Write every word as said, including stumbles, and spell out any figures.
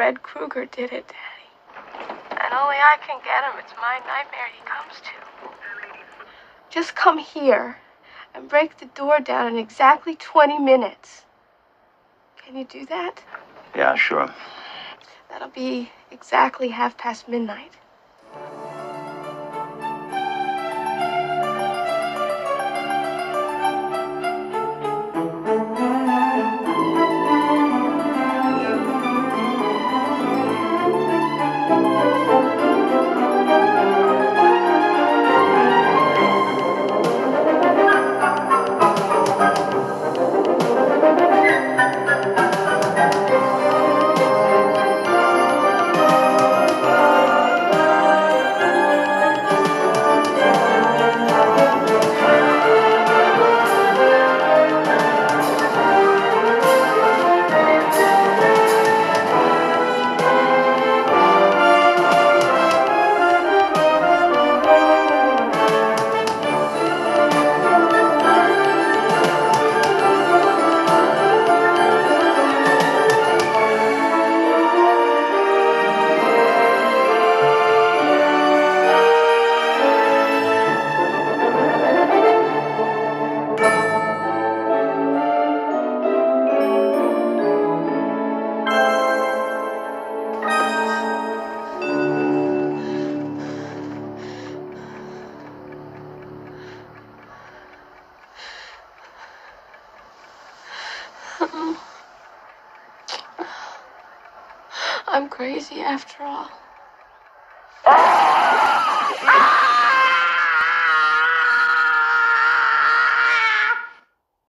Fred Krueger did it, Daddy. And only I can get him. It's my nightmare he comes to. Just come here and break the door down in exactly twenty minutes. Can you do that? Yeah, sure. That'll be exactly half past midnight. I'm crazy after all.